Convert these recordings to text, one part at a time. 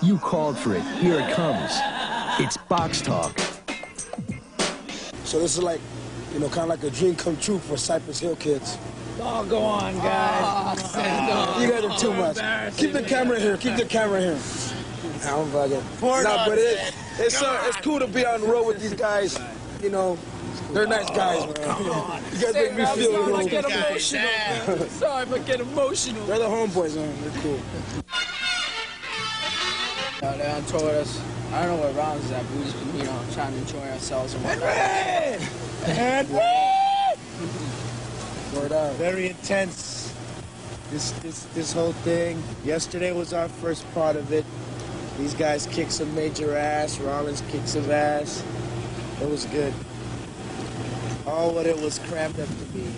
You called for it. Here it comes. It's Box Talk. So this is like, you know, kind of like a dream come true for Cypress Hill kids. Oh, go on, guys. You guys are too much. Keep the camera here. Keep the camera here. I'm bugging. Nah, but it's cool to be on the road with these guys. You know, they're nice guys, man. You guys make me feel a little. Get emotional. Sorry, but get emotional. They're the homeboys, man. They're cool. They on tour with us. I don't know what rounds is at, but we just been, you know, trying to enjoy ourselves and whatnot. Word out. Very intense. This whole thing. Yesterday was our first part of it. These guys kicked some major ass. Rollins kicked some ass. It was good. All what it was cramped up to be. You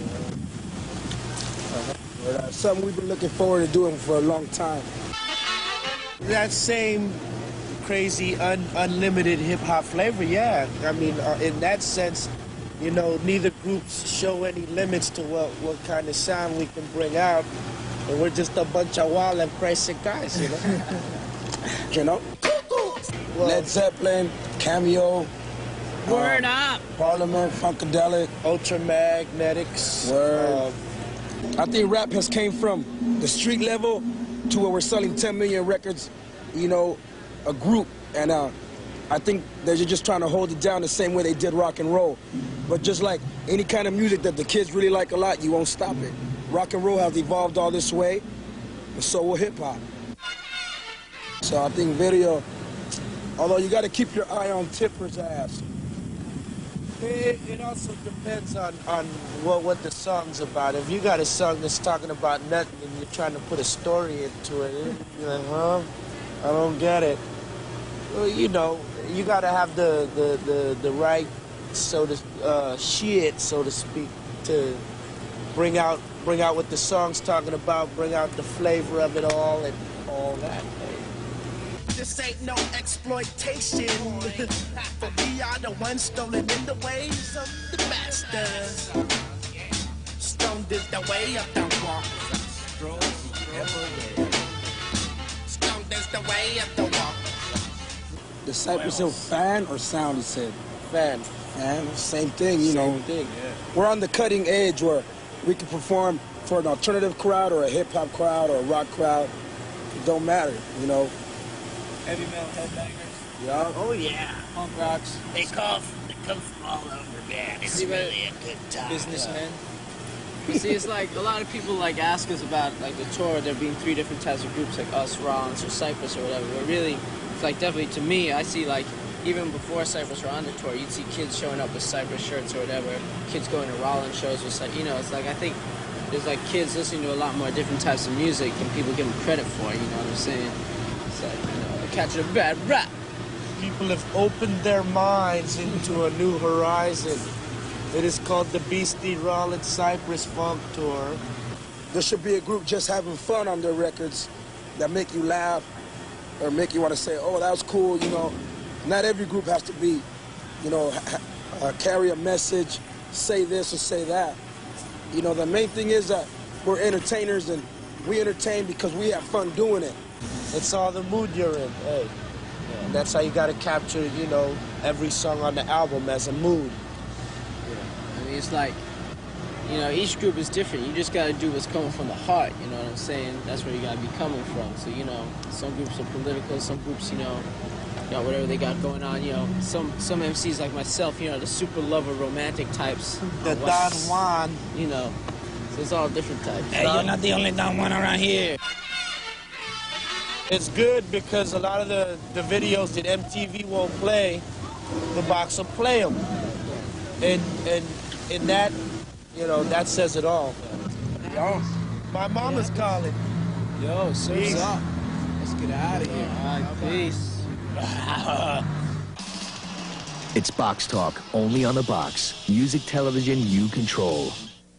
know? Something we've been looking forward to doing for a long time. That same crazy, unlimited hip-hop flavor, yeah. I mean, in that sense, you know, neither groups show any limits to what kind of sound we can bring out. And we're just a bunch of wild and crazy guys, you know? You know? Well, Led Zeppelin, Cameo. Word up. Parliament, Funkadelic. Ultramagnetics. Word. I think rap has came from the street level to where we're selling 10 million records, you know, a group. And I think they're just trying to hold it down the same way they did rock and roll. But just like any kind of music that the kids really like a lot, you won't stop it. Rock and roll has evolved all this way, and so will hip-hop. So I think video, although you got to keep your eye on Tipper's ass. It also depends on what the song's about. If you got a song that's talking about nothing and you're trying to put a story into it, you're like, huh? I don't get it. Well, you know, you got to have the right shit, so to speak, to bring out what the song's talking about, bring out the flavor of it all and all that. This ain't no exploitation. For we are the ones stolen in the ways of the masters. Stoned is the way of the walk. Stoned is the way of the walk. The Cypress Hill fan or sound, he said? Fan. Fan, same thing, you know. Same thing, yeah. We're on the cutting edge where we can perform for an alternative crowd or a hip-hop crowd or a rock crowd. It don't matter, you know. Heavy metal headbangers. Yeah. Oh yeah. Punk rocks. They come from all over, man. It's really a good time. Businessmen. But see, it's like a lot of people like ask us about like the tour. There being 3 different types of groups, like us, Rollins, or Cypress, or whatever. But really, it's like definitely to me, I see like even before Cypress were on the tour, you'd see kids showing up with Cypress shirts or whatever. Kids going to Rollins shows with like, you know, it's like I think there's like kids listening to a lot more different types of music than people give them credit for. You know what I'm saying? It's like, you know, they're catching a bad rap. People have opened their minds into a new horizon. It is called the Beastie Rollins Cypress Funk Tour. There should be a group just having fun on their records that make you laugh or make you want to say, oh, that was cool, you know. Not every group has to be, you know, carry a message, say this or say that. You know, the main thing is that we're entertainers and we entertain because we have fun doing it. It's all the mood you're in, hey. And that's how you got to capture, you know, every song on the album as a mood. I mean, it's like, you know, each group is different. You just got to do what's coming from the heart, you know what I'm saying? That's where you got to be coming from. So, you know, some groups are political, some groups, you know, whatever they got going on, you know. Some MCs like myself, you know, the super lover romantic types. The Don Juan. You know, so it's all different types. Hey, you're not the only Don Juan around here. It's good because a lot of the videos that MTV won't play, the box will play them. And in that, you know, that says it all. Yo. My mama's calling. Yo, surf's up. Let's get out of here. All right, peace. It's Box Talk, only on the Box. Music television you control.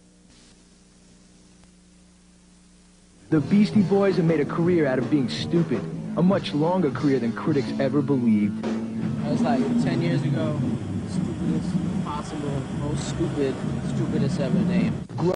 The Beastie Boys have made a career out of being stupid. A much longer career than critics ever believed. I was like 10 years ago, stupidest possible, most stupidest ever named.